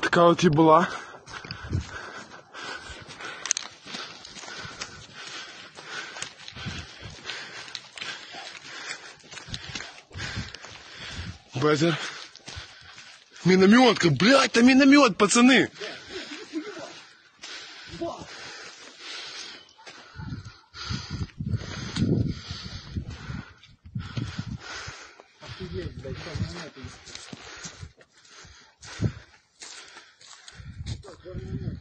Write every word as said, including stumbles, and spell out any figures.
Така от і була. Безер. Минометка, блядь, там миномет, пацаны. Офигеть, блядь, там минометы.